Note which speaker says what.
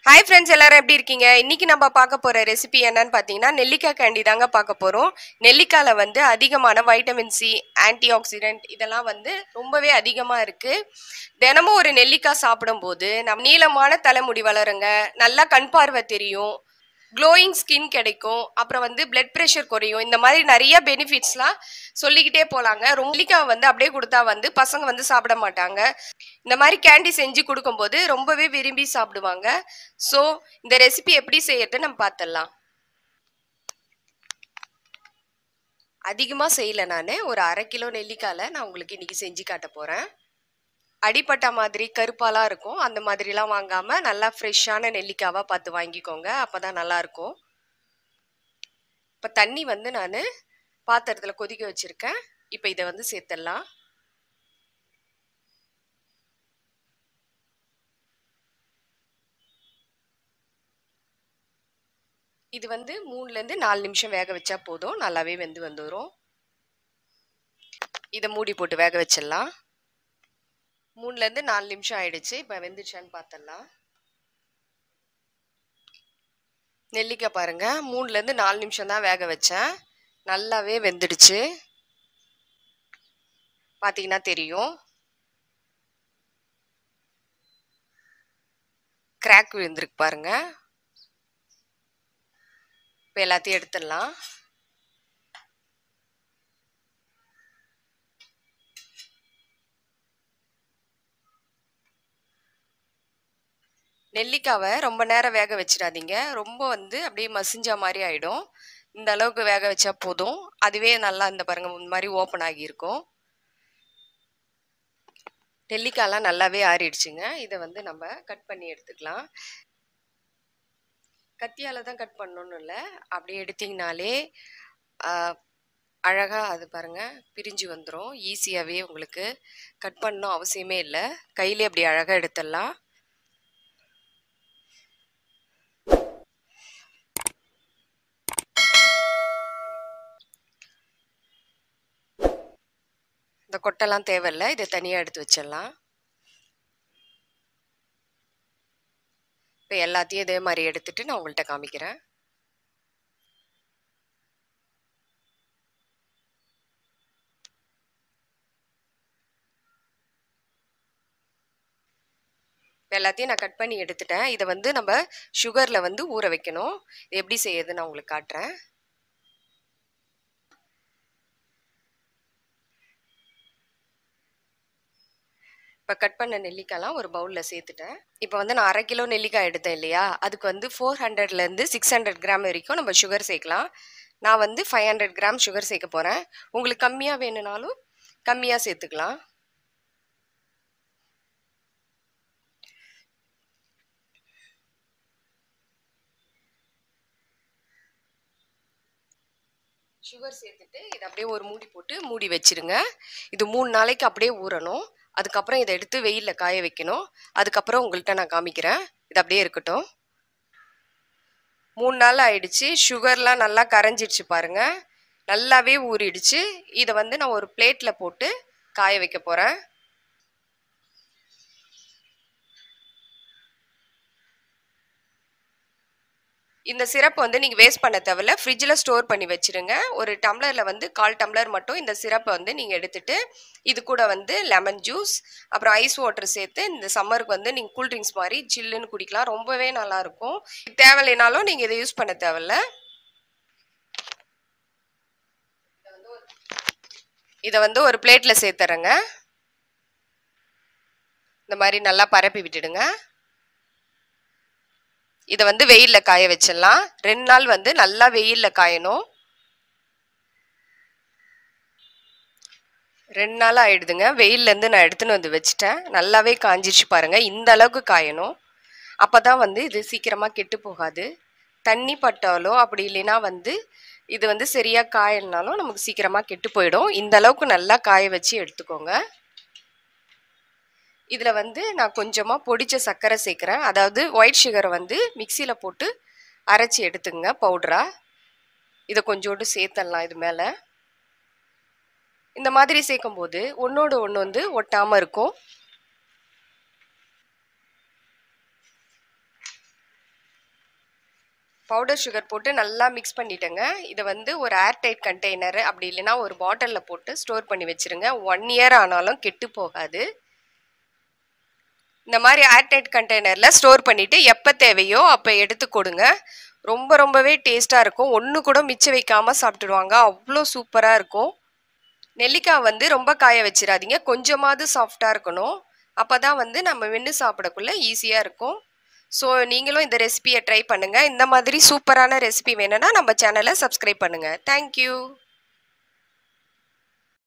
Speaker 1: Hi friends, எல்லாரும் எப்படி இருக்கீங்க? இன்னைக்கு நம்ம பார்க்க போற ரெசிபி என்னன்னு பார்த்தீங்கன்னா நெல்லிக்காய் கேண்டி தாங்க பார்க்க போறோம். நெல்லிக்காயில வந்து அதிகமான வைட்டமின் சி, ஆன்டி ஆக்சிடென்ட் இதெல்லாம் வந்து ரொம்பவே அதிகமா இருக்கு. தினமும் ஒரு நெல்லிக்காய் சாப்பிடும்போது நம்ம நீளமான தலைமுடி வளருங்க, நல்லா கண் பார்வை தெரியும், க்ளோயிங் ஸ்கின் கிடைக்கும், அப்புறம் வந்து பிளட் ப்ரெஷர் குறையும். இந்த மாதிரி நிறைய பெனிஃபிட்ஸ்லாம் சொல்லிக்கிட்டே போலாங்க. நெல்லிக்காய் வந்து அப்படியே கொடுத்தா வந்து பசங்க வந்து சாப்பிட மாட்டாங்க. இந்த மாதிரி கேண்டி செஞ்சு கொடுக்கும்போது ரொம்பவே விரும்பி சாப்பிடுவாங்க. ஸோ இந்த ரெசிபி எப்படி செய்யறது நம்ம பார்த்துடலாம். அதிகமாக செய்யலை, நான் ஒரு 1/2 கிலோ நெல்லிக்காயில் நான் உங்களுக்கு இன்னைக்கு செஞ்சு காட்ட போகிறேன். அடிப்பட்ட மாதிரி கருப்பாலாம் இருக்கும், அந்த மாதிரிலாம் வாங்காமல் நல்லா ஃப்ரெஷ்ஷான நெல்லிக்காவாக பார்த்து வாங்கிக்கோங்க, அப்போ தான் நல்லாயிருக்கும். இப்போ தண்ணி வந்து நான் பாத்திரத்தில் கொதிக்க வச்சுருக்கேன். இப்போ இதை வந்து சேர்த்துடலாம். இது வந்து 3லேருந்து 4 நிமிஷம் வேக வச்சா போதும், நல்லாவே வெந்து வந்துடும். இதை மூடி போட்டு வேக வச்சிடலாம். 3லேருந்து 4 நிமிஷம் ஆயிடுச்சு. இப்போ வெந்துச்சான்னு பார்த்துடலாம். நெல்லிக்காய் பாருங்க, 3லேருந்து 4 நிமிஷம் தான் வேக வச்சேன், நல்லாவே வெந்துடுச்சு. பார்த்தீங்கன்னா தெரியும், கிராக் விழுந்திருக்கு பாருங்க. இப்போ எல்லாத்தையும் எடுத்துடலாம். நெல்லிக்காவை ரொம்ப நேரம் வேக வச்சிடாதீங்க, ரொம்ப வந்து அப்படியே மசிஞ்ச மாதிரி ஆயிடும். இந்த அளவுக்கு வேக வச்சா போதும், அதுவே நல்லா இந்த பாருங்க இந்த மாதிரி ஓப்பன் ஆகியிருக்கும். நெல்லிக்காயெல்லாம் நல்லாவே ஆறிடுச்சுங்க. இதை வந்து நம்ம கட் பண்ணி எடுத்துக்கலாம். கத்தியால் தான் கட் பண்ணணும்னு இல்லை, அப்படி எடுத்திங்கனாலே அழகாக அது பாருங்கள் பிரிஞ்சு வந்துடும். ஈஸியாகவே உங்களுக்கு கட் பண்ணணும் அவசியமே இல்லை, கையிலே அப்படி அழகாக எடுத்துடலாம். இந்த கொட்டெல்லாம் தேவையில்லை, இதை தனியாக எடுத்து வச்சிடலாம். இப்போ எல்லாத்தையும் இதே மாதிரி எடுத்துட்டு நான் உங்கள்கிட்ட காமிக்கிறேன். எல்லாத்தையும் நான் கட் பண்ணி எடுத்துட்டேன். இதை வந்து நம்ம சுகரில் வந்து ஊற வைக்கணும். இது எப்படி செய்யறது நான் உங்களுக்கு காட்டுறேன். இப்போ கட் பண்ண நெல்லிக்காய்லாம் ஒரு பவுலில் சேர்த்துட்டேன். இப்போ வந்து நான் 1/2 கிலோ நெல்லிக்காய் எடுத்தேன் இல்லையா, அதுக்கு வந்து 400லேருந்து 600 கிராம் வரைக்கும் நம்ம சுகர் சேர்க்கலாம். நான் வந்து 500 கிராம் சுகர் சேர்க்க போகிறேன். உங்களுக்கு கம்மியாக வேணும்னாலும் கம்மியாக சேர்த்துக்கலாம். சுகர் சேர்த்துட்டு இதை அப்படியே ஒரு மூடி போட்டு மூடி வச்சிருங்க. இது 3 நாளைக்கு அப்படியே ஊறணும். அதுக்கப்புறம் இதை எடுத்து வெயிலில் காய வைக்கணும். அதுக்கப்புறம் உங்கள்கிட்ட நான் காமிக்கிறேன். இது அப்படியே இருக்கட்டும். 3 நாள் ஆயிடுச்சு, சுகர்லாம் நல்லா கரைஞ்சிடுச்சு பாருங்க, நல்லாவே ஊறிடுச்சு. இதை வந்து நான் ஒரு பிளேட்டில் போட்டு காய வைக்க போகிறேன். இந்த சிரப் வந்து நீங்கள் வேஸ்ட் பண்ண தேவையில்ல, ஃப்ரிட்ஜில் ஸ்டோர் பண்ணி வச்சுருங்க. ஒரு டம்ளரில் வந்து 1/4 டம்ளர் மட்டும் இந்த சிரப்பை வந்து நீங்கள் எடுத்துகிட்டு இது கூட வந்து லெமன் ஜூஸ் அப்புறம் ஐஸ் வாட்டர் சேர்த்து இந்த சம்மருக்கு வந்து நீங்கள் கூல்ட்ரிங்க்ஸ் மாதிரி சில்லுன்னு குடிக்கலாம். ரொம்பவே நல்லாயிருக்கும். தேவையில்லைனாலும் நீங்கள் இதை யூஸ் பண்ண தேவையில்ல. இதை வந்து ஒரு பிளேட்டில் சேர்த்துறேங்க. இந்த மாதிரி நல்லா பரப்பி விட்டுடுங்க. இதை வந்து வெயிலில் காய வச்சிடலாம். 2 நாள் வந்து நல்லா வெயிலில் காயணும். 2 நாள் ஆயிடுதுங்க, வெயிலேருந்து நான் எடுத்துன்னு வந்து வச்சுட்டேன். நல்லாவே காஞ்சிச்சு பாருங்கள், இந்த அளவுக்கு காயணும். அப்போ தான் வந்து இது சீக்கிரமாக கெட்டு போகாது. தண்ணி பட்டாலோ அப்படி இல்லைன்னா வந்து இது வந்து சரியாக காயனாலும் நமக்கு சீக்கிரமாக கெட்டு போயிடும். இந்த அளவுக்கு நல்லா காய வச்சு எடுத்துக்கோங்க. இதில் வந்து நான் கொஞ்சமாக பொடிச்ச சர்க்கரை சேர்க்குறேன். அதாவது ஒயிட் சுகரை வந்து மிக்சியில் போட்டு அரைச்சி எடுத்துங்க பவுடரா. இதை கொஞ்சோண்டு சேர்த்துடலாம் இது மேலே. இந்த மாதிரி சேர்க்கும்போது ஒன்றோடு ஒன்று வந்து ஒட்டாமல் இருக்கும். பவுடர் சுகர் போட்டு நல்லா மிக்ஸ் பண்ணிட்டேங்க. இதை வந்து ஒரு ஏர்டைட் கண்டெய்னர் அப்படி இல்லைன்னா ஒரு பாட்டிலில் போட்டு ஸ்டோர் பண்ணி வச்சுருங்க. 1 இயர் ஆனாலும் கெட்டு போகாது. இந்த மாதிரி ஏர்டைட் கண்டெய்னரில் ஸ்டோர் பண்ணிவிட்டு எப்போ தேவையோ அப்போ எடுத்து கொடுங்க. ரொம்பவே டேஸ்ட்டாக இருக்கும். ஒன்று கூட மிச்சம் வைக்காமல் சாப்பிட்டுடுவாங்க. அவ்வளோ சூப்பராக இருக்கும். நெல்லிக்காய் வந்து ரொம்ப காய வச்சிடாதீங்க. கொஞ்சமாவது சாஃப்டாக இருக்கணும். அப்போ தான் வந்து நம்ம மென்று சாப்பிடக்குள்ள ஈஸியாக இருக்கும். ஸோ நீங்களும் இந்த ரெசிபியை ட்ரை பண்ணுங்கள். இந்த மாதிரி சூப்பரான ரெசிபி வேணும்னா நம்ம சேனலை சப்ஸ்கிரைப் பண்ணுங்கள். தேங்க்யூ.